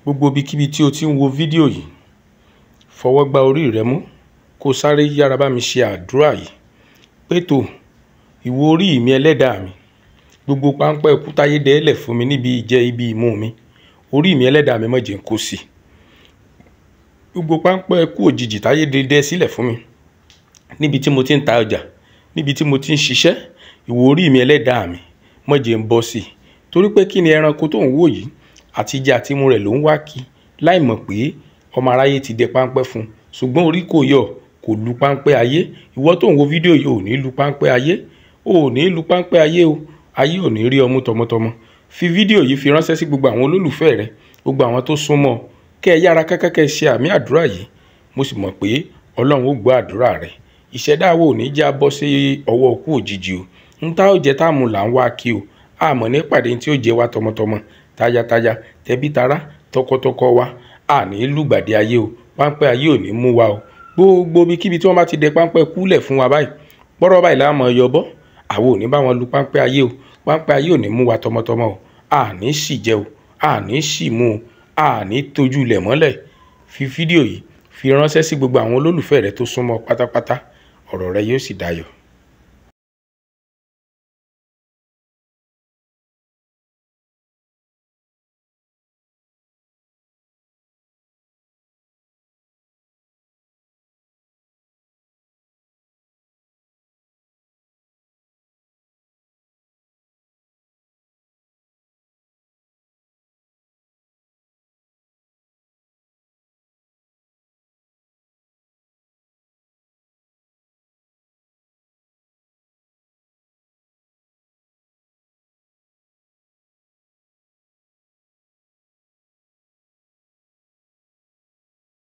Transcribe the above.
Gbogbo ibikíbi tí o ti ń wo fídíò yìí, fọwọ́ gba orí rẹ mú kó sáré yára bá mi ṣe àdúrà yìí pé tó ìwọ orí mi ẹlẹ́dàá mi, gbogbo páńpẹ́ ikú táyé dẹ́lẹ̀ fún mi níbi ìjẹ ibi ìmú mi, orí mi ẹlẹ́dàá mi má jẹ́ n kó sí. Gbogbo páńpẹ́ ikú òjijì táyé dẹ́ sílẹ̀ fún mi níbi tí mo ti ń ta ọjà, níbi tí mo ti ń ṣiṣẹ́, ìwọ orí mi ẹlẹ́dàá mi má jẹ́ n bọ́ sí. Torí pé kí ni ẹranko tó ń wò yìí àti jẹ àti mu rẹ̀ ló ń wá kí láì mọ̀ pé ọmọ aráyé ti dẹ páńpẹ́ fún, ṣùgbọ́n orí kò yọ, kò lu páńpẹ́ ayé. Ìwọ tó ń wo fídíò yìí ò ní lu páńpẹ́ ayé, ò ní lu páńpẹ́ ayé o, ayé ò ní rí ọmú tọmọtọmọ. Fi fídíò yìí fi ránṣẹ́ sí gbogbo àwọn olólùfẹ́ rẹ, gbogbo àwọn tó súnmọ́, kẹ́ ẹ yára kẹ́kẹ́ ṣe àmì àdúrà yìí. Mo sì mọ̀ pé Ọlọ́run ó gbọ́ àdúrà rẹ. Ìṣẹ̀dá wa ò ní já bọ́ sí ọwọ́ ikú òjijì o. Ń tá ó jẹ tá mú là ń wá kí o. Àmọ́ ní pàdé tí ó jẹ wá tọmọtọmọ, tayátayá, tẹbítara, tọkọtọkọ wa. A ní lùgbàdì ayé o. Páńpẹ́ ayé ò ní mú wa o. Gbogbo ibikíbi tí wọ́n bá ti dẹ páńpẹ́ kúlẹ̀ fún wa báyìí, pọ́rọ́ báyìí la máa yọbọ́. Àwa ò ní bá wọn lu páńpẹ́ ayé o. Páńpẹ́ ayé ò ní mú wa tọmọtọmọ o. A ní sì jẹ o. A ní sì mú o. A ní tójú ilẹ̀ mọ́lẹ̀. Fi fídíò yìí fi ránṣẹ́ sí gbogbo àwọn olólùfẹ́ rẹ tó súnmọ́ pátápátá. Ọ̀rọ̀ rẹ yóò sì dayọ̀.